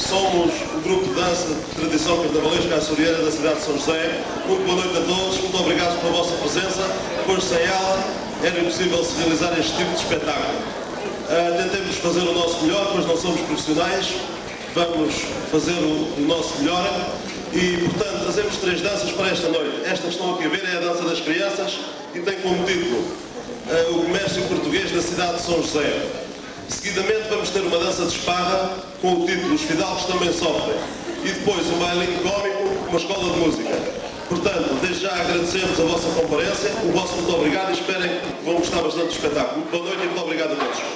Somos o grupo de dança de tradição carnavalesca açoriana da cidade de São José. Muito boa noite a todos, muito obrigado pela vossa presença, pois sem ela era impossível se realizar este tipo de espetáculo. Tentemos fazer o nosso melhor, pois não somos profissionais, vamos fazer o nosso melhor e, portanto, trazemos 3 danças para esta noite. Esta que estão aqui a ver é a dança das crianças e tem como título o comércio português da cidade de São José. Seguidamente vamos ter uma dança de espada com o título Os Fidalgos Também Sofrem e depois um bailinho cómico, uma escola de música. Portanto, desde já agradecemos a vossa comparência, o vosso muito obrigado e esperem que vão gostar bastante do espetáculo. Muito boa noite e muito obrigado a todos.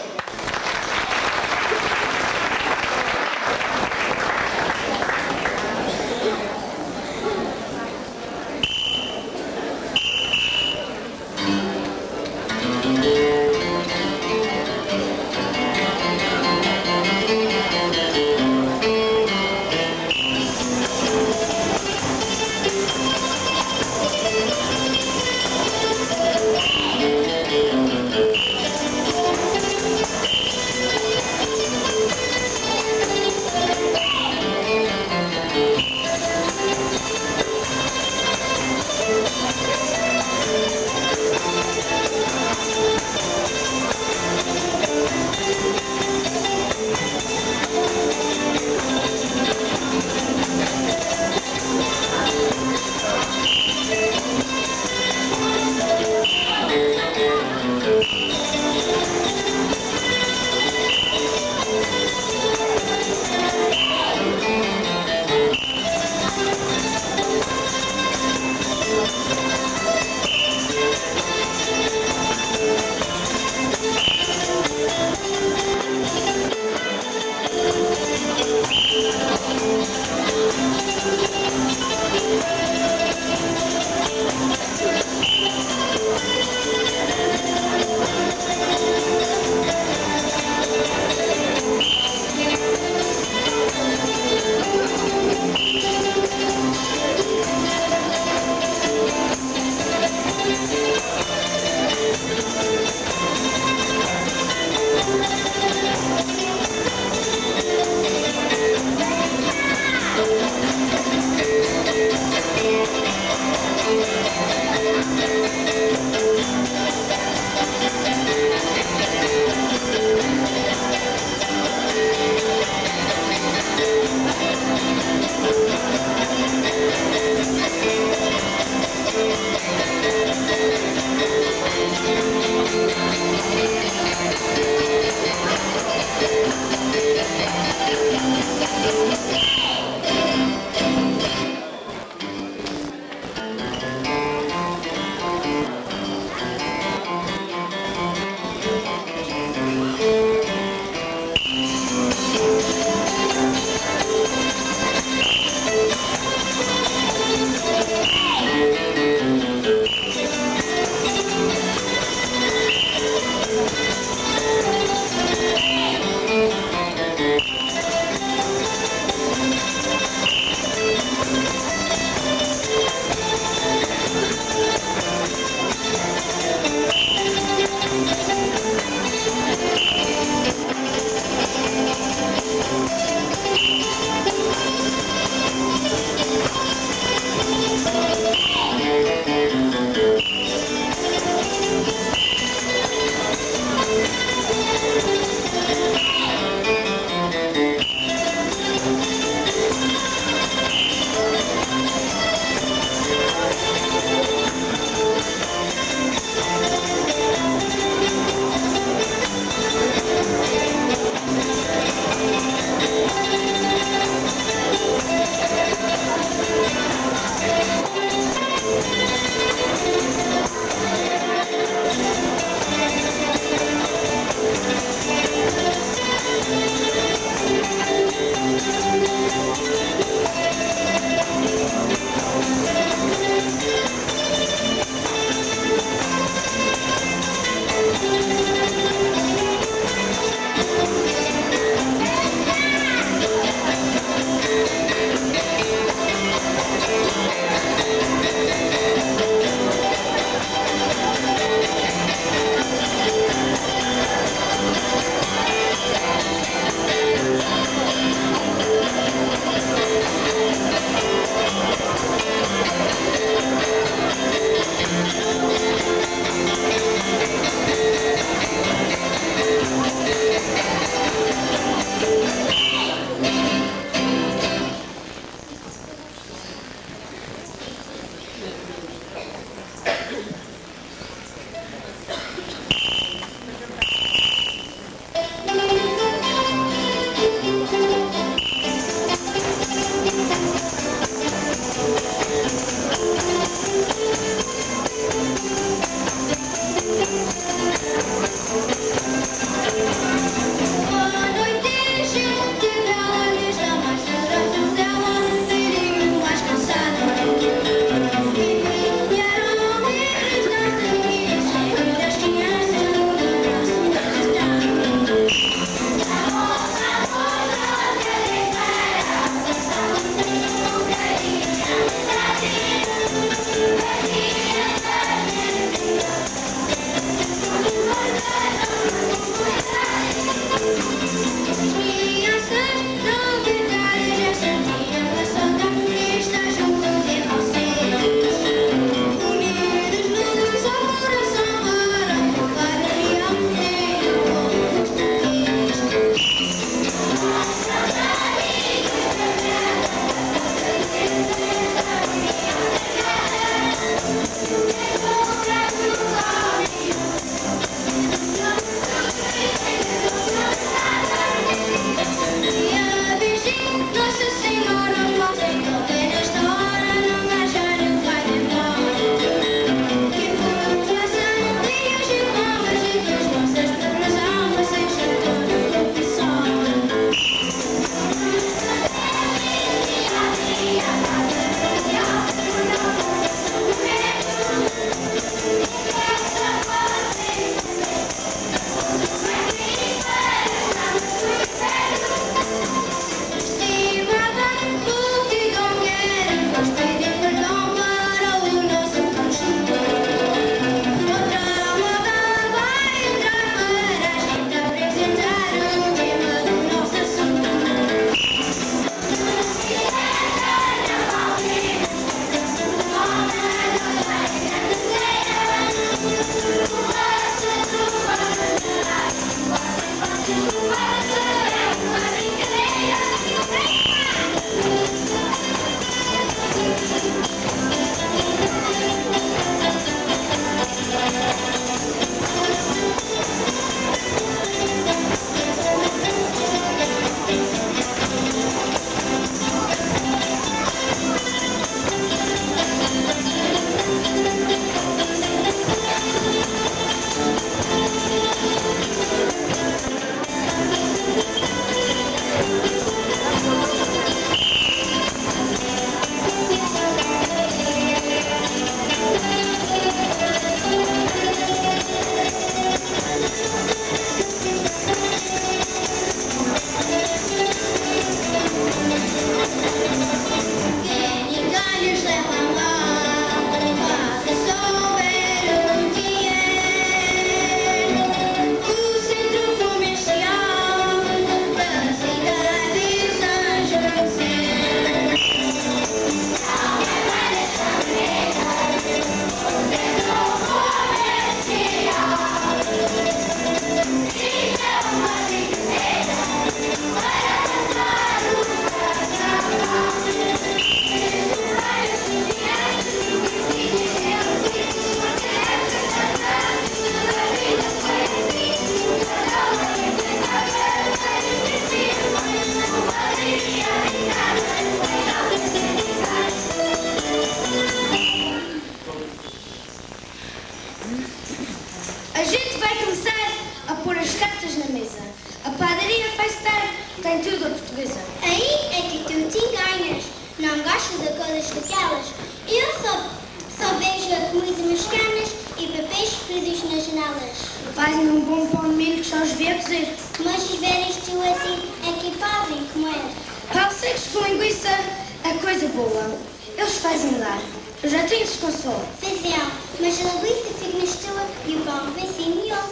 Eu só vejo comidas mexicanas e papéis presos nas janelas. Fazem um bom pão de milho que só os vê cozer. Mas se verem isto assim, é que podem comer. Pão secos com linguiça é coisa boa. Eles fazem lá. Eu já tenho desconsolo. Fazem, mas a linguiça fica na estua e o pão vem sem miolo.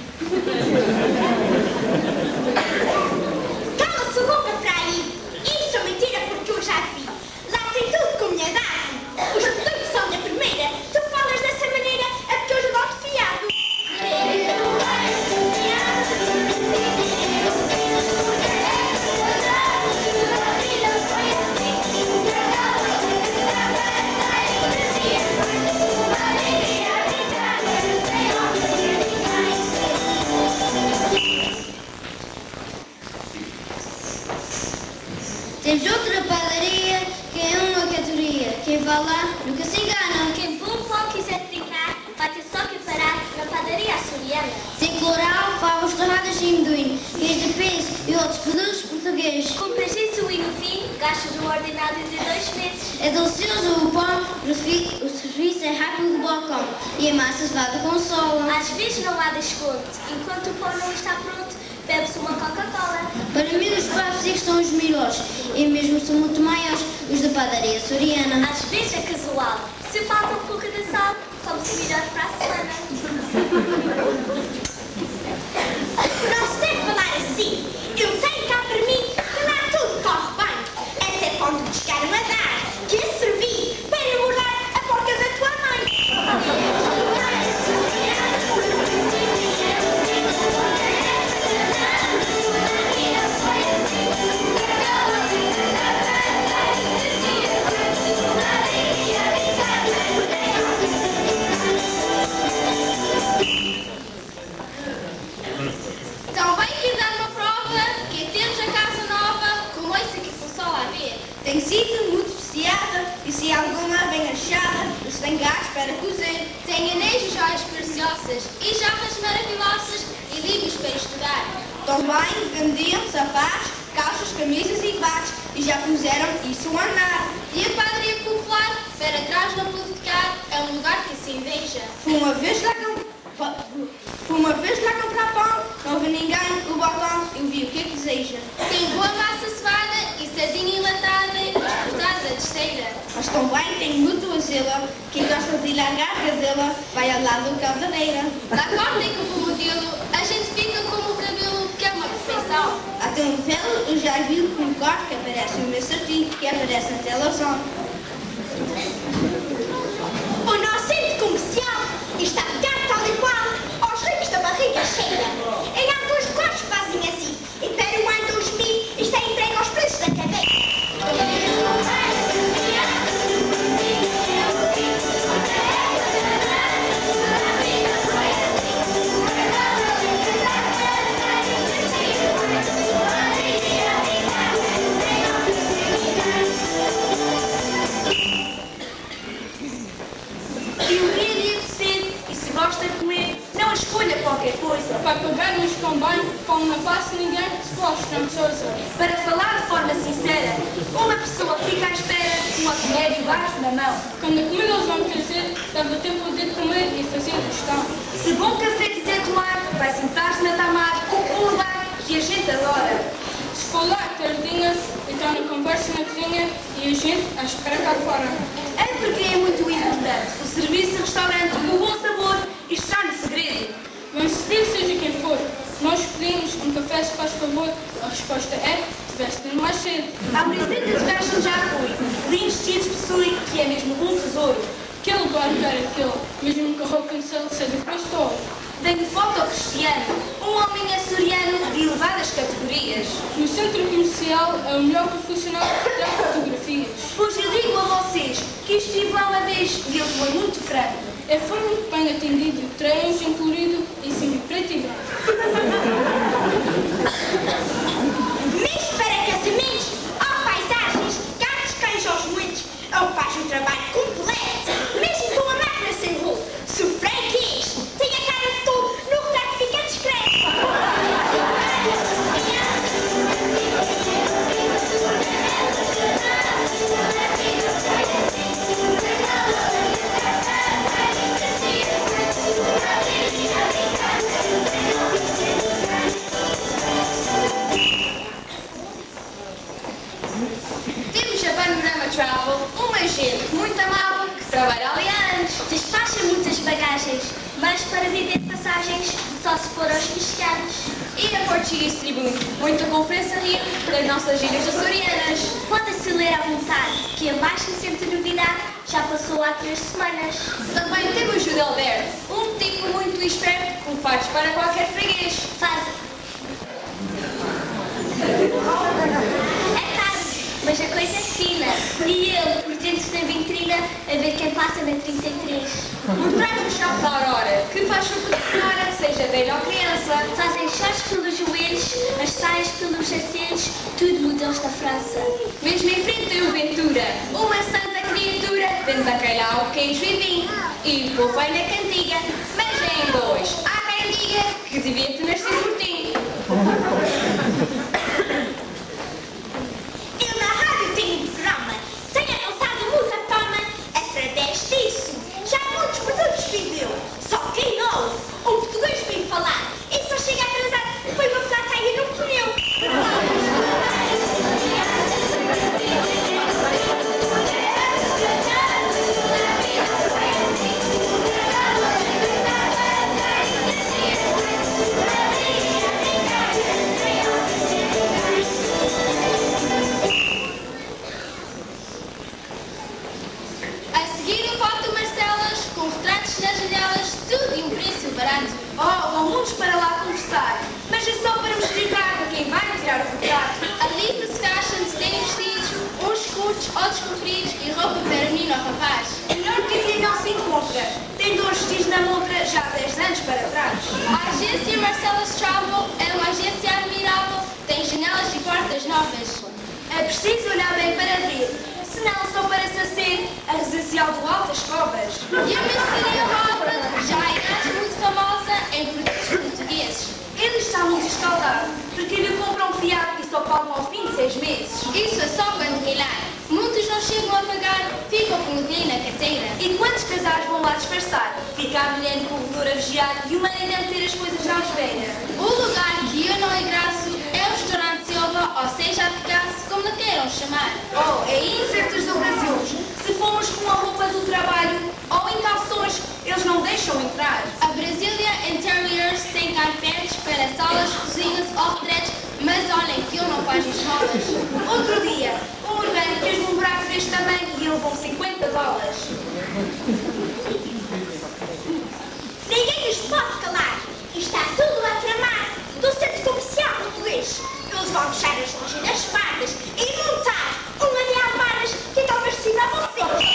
Cala-se a boca para aí! Isso é mentira porque eu já vi. Lá tem tudo com minha idade. Os produtos são da primeira. Tu falas dessa maneira é porque eu já dou fiado. Temos outra padaria que é uma categoria. Quem vai lá nunca se engana. Quem bom pão quiser trincar, vai ter só que parar na padaria açoriana. Tem floral, favas torradas e amendoim, queijo de peso e outros produtos portugueses. Compras isso e no fim, gastas o ordenado de 2 meses. É delicioso o pão, o serviço é rápido de balcão e a massa se lava com sol. Às vezes não há desconto. Enquanto o pão não está pronto, bebe-se uma Coca-Cola. Para mim os pratos são os melhores e mesmo são muito maiores os da padaria açoriana. Às vezes é casual. Se falta um pouco de sal, come-se melhor para a semana. Não se deve falar assim. Eu tenho cá para mim que lá tudo corre bem. Até quando te chegaram a dar, que a servi para mudar a porta da tua mãe. Também quis dar uma prova que temos a casa nova com esse que sou só a ver. Tem sido muito viciada e se alguma bem achada, os tem gás para cozer. Tem anéis e joias preciosas e jarras maravilhosas e livros para estudar. Também vendiam sapatos, calças, camisas e fatos e já puseram isso a andar. E a padaria popular, para trás da Politicar, é um lugar que se inveja. Fui uma vez lá comprar pão, não vi ninguém, o balcão, eu vi o que é que deseja. Tem boa massa cevada e sardinha enlatada e exportada da terceira. Mas também tem muito azela, quem gosta de largar a gazela vai ao lado do caldadeira. Da corda e como modelo, a gente fica como o cabelo, que é uma perfeição. Até um velho eu já vi com corte que aparece o meu certinho, que aparece na televisão. O nosso centro comercial está a ficar tal e qual aos ricos da barriga cheia. Em alguns quartos fazem assim. E para o ano 2000 está entregue aos preços da cadeia. E o dia de cedo, e se gosta de comer, não escolha qualquer coisa. Para pagar-nos tão bem, como não passa ninguém se gosta, Sousa. Para falar de forma sincera, uma pessoa fica à espera de uma colher e o garfo na mão. Quando a comida eles vão trazer, deve ter poder de comer e fazer gestão. Se bom café quiser tomar, vai sentar-se na tamar, um lugar que a gente adora. Se for lá tardinha, então na conversa na cozinha e a gente à espera cá fora. É porque é muito importante o serviço de restaurante, o bom sabor e está no segredo. Vamos servir seja quem for. Nós pedimos um café se faz favor. A resposta é, tivesse de ir mais cedo. A presidente de Fashion já foi. Lindos vestidos possui, que é mesmo um tesouro. Que lugar era aquele, mesmo que a roupa em céu seja pastor. Tenho foto ao Cristiano, um homem açoriano de elevadas categorias. No centro comercial é o melhor profissional que tira fotografias. Pois eu digo a vocês que estive lá uma vez e ele foi muito franco. É foi muito bem atendido, traemos incluído e sempre preto e branco. Mesmo para casamentos ou paisagens, gatos, cães aos muitos, ou faz um trabalho completo, mesmo com a máquina sem rolo. Se o Frank quis, tem a cara de tudo, no retrato fica discreto. trabalha ali antes. Despacha muitas bagagens, mas para vender passagens só se for aos mexicanos. E a Portuguese Tribune, muita conferência rir das nossas gírias açorianas. Pode-se ler à vontade, que a mais recente novidade já passou há 3 semanas. Também temos o Júlio Alberto, um tipo muito esperto, com fatos para qualquer freguês. É tarde, mas a coisa é fina. E ele, por dentro da vitrina, a ver quem passa na 33. Mostrar-me o chão da Aurora, que faz chuva de senhora, seja velha ou criança. Fazem shorts pelos joelhos, as saias pelos acentos, tudo modelos da França. Mesmo em frente tem o Ventura, uma santa criatura, vende bacalhau, queijo e vinho. E o povo vai na cantiga, mas é em dois. Há quem diga que devia ter nascido por ti. Eu na rádio tenho um programa, tenho alcançado muita fama através disso. Já muitos produtos viveu, só quem ouve, o português vem falar e só chega atrasado, foi uma plateia no pneu. A seguir o foto Marcelas, com retratos nas janelas, tudo e um preço barato. Oh, vão muitos para lá conversar, mas é só para me explicar para quem vai tirar o retrato. Ali que se gastam de têm vestidos, uns curtos, outros compridos e roupa para menino ou rapaz. A melhor que não se encontra, tem 2 vestidos na montra já há 10 anos para trás. A agência Marcelas Travel é uma agência admirável, tem janelas e portas novas. É preciso olhar bem para ver, senão só parece ser a residencial do Altas Cobras. E a mercearia Rosa já é muito famosa em produtos portugueses. Ele está muito escaldado, porque lhe compram um fiado e só pagam ao fim de 6 meses. Isso é só quando milhar. Muitos não chegam a pagar, ficam com o dinheiro na carteira. E quantos casais vão lá disfarçar? Fica a mulher no corredor a vigiar e o marido a meter as coisas à espera. O lugar que eu não engraço é o restaurante Silva, ou seja, a Picasso, como lhe queiram chamar. Oh, é aí em certos ocasiões, se formos com a roupa do trabalho ou em calções, eles não deixam entrar. A Brasília Interiors tem carpetes para salas, cozinhas ou retretes, mas olhem que eu não faço esmolas. Outro dia, um urbano fez-me um buraco deste tamanho e ele levou $50. Ninguém nos pode calar. Está tudo a tramar do centro comercial português. Eles vão deixar as lojas das fardas e montar uma de alvaras que talvez sirva a vocês.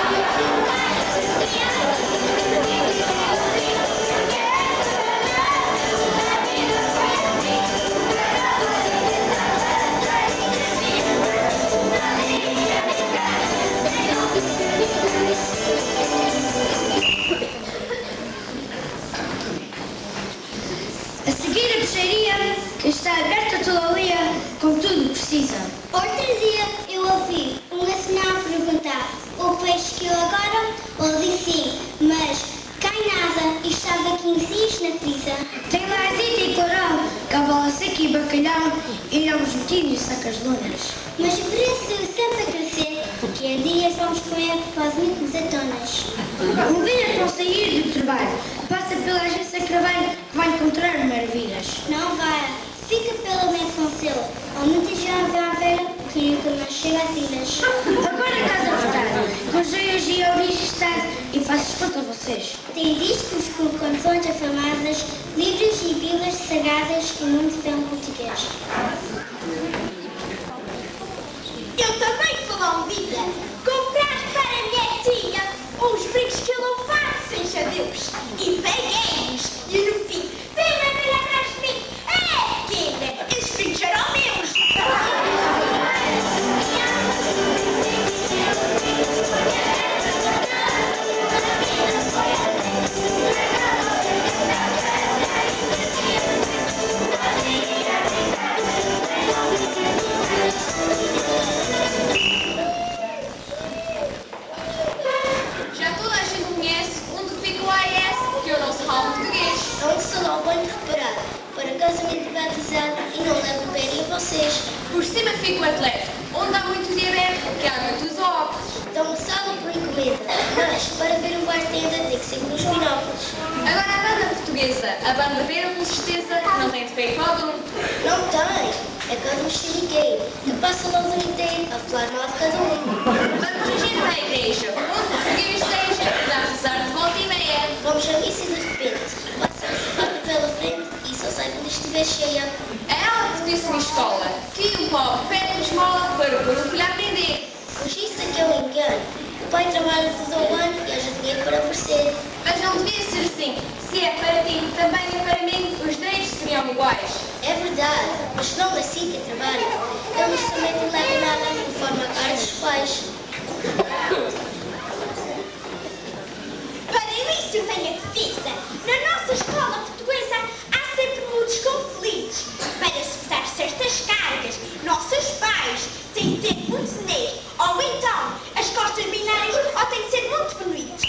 A seguir a peixaria, que está aberta todo o dia, com tudo o que precisa. Outro dia eu ouvi uma senhora perguntar o peixe que eu agora, ou disse sim, mas cai nada e estava 15 dias na frisa. Tem lá azeite e coral, cavalo seca e bacalhau, e iremos metidos e sacas lonas. Mas o preço sempre a crescer, que há dias vamos comer quase muito desatonas. Um dia vão sair do trabalho, passa pela agência Craveiro, que vai encontrar maravilhas. Não vai, fica pelo menos com o seu. Há muitas jovens à beira que nunca mais chega às ilhas. Agora a casa votada, com joias e originais e faço desconto a vocês. Tem discos com canções afamadas, livros e bíblias sagradas e muito bem português. Eu também falou vida. Comprar para a minha tia uns brincos que eu não faço, seja Deus. E peguei-os. E no fim, vem uma velha atrás de mim. É, querida, esses brincos eram meus. Já toda a gente conhece onde fica o AES, que eu não sei falar português. É um salão bem preparado para casamento batizado e não levo o pé em vocês. Por cima fica o atleta, onde há muito diabetes, que há muitos óculos. Dão-me sala por encomenda, mas para ver um bartender tem que ser com os binóculos. Agora a banda portuguesa, a banda Ver Resistência, não tem defeito algum. Não tem, é cada um xeriqueiro. Eu passo logo o dia inteiro a falar mal de cada um. Vamos a gente à igreja, onde o português esteja, dá a rezar de volta e meia. Vamos a missa de repente. Passa a sapato pela frente e só sai quando estiver cheia. É ela que disse na escola que o pobre pede esmola para pôr o filho a aprender. Mas isso é que é um engano. O pai trabalha todo o ano e haja dinheiro para oferecer. Mas não devia ser assim. Se é para ti, também é para mim, os direitos seriam iguais. É verdade, mas não assim quem trabalha. Eles também não levam nada conforme a cara dos pais. Para isso eu tenho a defesa. Na nossa escola portuguesa há sempre muitos conflitos. Para suportar certas cargas, nossos pais têm que ter muito dinheiro. Ou então, as costas binárias ou têm que ser muito bonitos.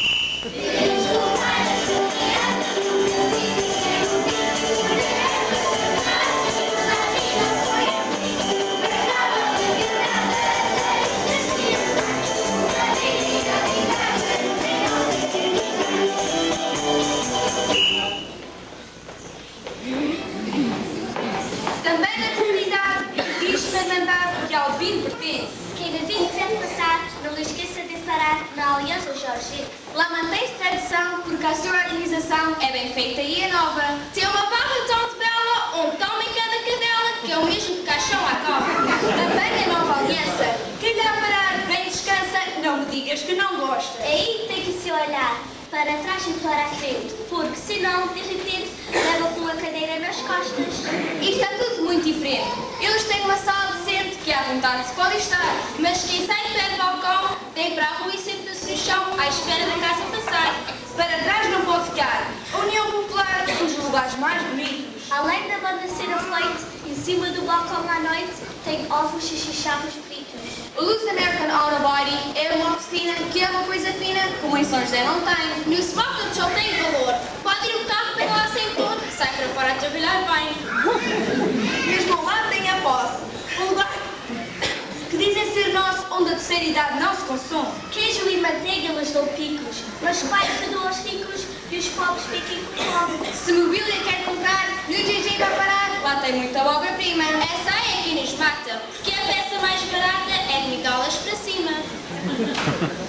Também na comunidade existe uma irmandade que ao divino pertence. Quem na vida quiser passar, não esqueça de parar na Aliança Jorge. Lá mantém-se tradição porque a sua organização é bem feita e é nova. Tem uma barra tão de bela, toma em cada cadela, que é o mesmo que caixão à cova. Também a nova aliança. Quem dá a parar, bem descansa, não me digas que não gosta. Aí tem que se olhar para trás e para a frente, porque senão, de repente, leva com uma cadeira nas costas. Isto é tudo muito diferente. Eles têm uma sala decente que à vontade se pode estar, mas quem sai pé do balcão tem para a rua e senta-se no chão à espera da casa passar. Para trás não pode ficar. A União Popular é um dos lugares mais bonitos. Além da banda ser afeita, em cima do balcão à noite, tem ovos e chicharros fritos. O Luz American Auto Body é uma oficina que é uma coisa fina, como em São José não tem. No Spot só tem valor. Pode ir o carro para lá sem pôr, sai para fora a trabalhar bem. Mesmo ao lado tem a posse. Um lugar que dizem ser nosso, onde a terceira idade não se consome. Queijo e manteiga eles dão picos, mas o pai perdoa aos ricos e os pobres fiquem com fome. Se mobília quer comprar, no GG vai parar, lá tem muita obra-prima. Essa é aqui nos mata, porque a peça mais barata é de $1 para cima.